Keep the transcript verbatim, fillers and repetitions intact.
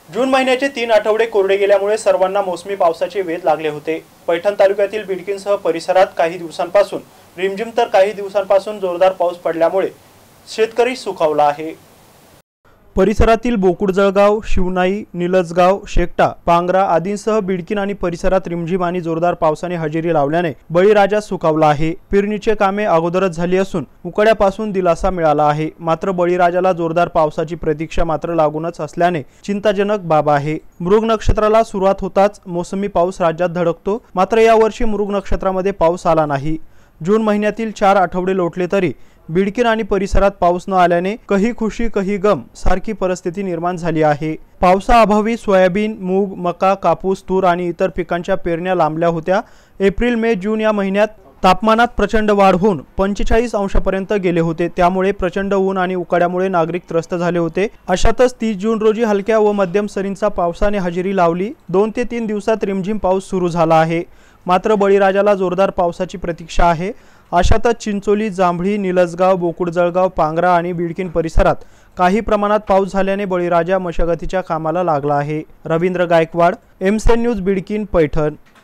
जून महिन्याचे तीन आठवडे कोरडे गेल्यामुळे सर्वांना मोसमी पावसाचे वेध लागले होते। पैठण तालुक्यातील बिडकीनसह परिसरात काही दिवसांपासून रिमझिम तर काही दिवसांपासून जोरदार पाऊस पडल्यामुळे शेतकरी सुखावला आहे। परिसरातील बोकुडजळगाव, शिवनाई, निलजगाव, शेकटा, पांगरा आदींसह बिडकीन आणि परिसरात रिमझिम आणि जोरदार पावसाने हजेरी लावल्याने बळीराजा सुखावला आहे। पेरणीचे कामे अगोदरच झाली असून उकाड्यापासून दिलासा मिळाला आहे। मात्र बळीराजाला जोरदार पावसाची प्रतीक्षा मात्र लागूनच असल्याने चिंताजनक बाब आहे। मृग नक्षत्राला सुरुवात होताच मोसमी पाऊस राज्यात धडकतो, मात्र यावर्षी मृग नक्षत्रामध्ये पाऊस आला नाही। जून महिन्यातील चार आठवडे लोटले तरी बिडकीन आणि परिसरात पाऊस न आल्याने कही खुशी कही गम सारखी परिस्थिती निर्माण झाली आहे। पावसाअभावी सोयाबीन, मूग, मका, कापूस, तूर आणि इतर पिकांच्या पेरण्या लांबल्या होत्या। एप्रिल, मे, जून या महिन्यात तापमानात प्रचंड वाढ होऊन पंचेचाळीस अंशापर्यंत गेले होते, त्यामुळे प्रचंड ऊन आणि उकाड्यामुळे नागरिक त्रस्त झाले होते। अशातच तीस जून रोजी हलक्या व मध्यम सरींचा पावसाने हजेरी लावली। दोन ते तीन दिवसात रिमझिम पाऊस सुरू झाला आहे, मात्र बळीराजाला जोरदार पावसाची प्रतीक्षा आहे। अशातच चिंचोली, जांभळी, निलजगाव, बोकुडजळगाव, पांगरा आणि बिडकीन परिसरात काही प्रमाणात पाऊस झाल्याने बळीराजा मशागतीच्या कामाला लागला आहे। रवींद्र गायकवाड, एमसेन न्यूज, बिडकीन, पैठण।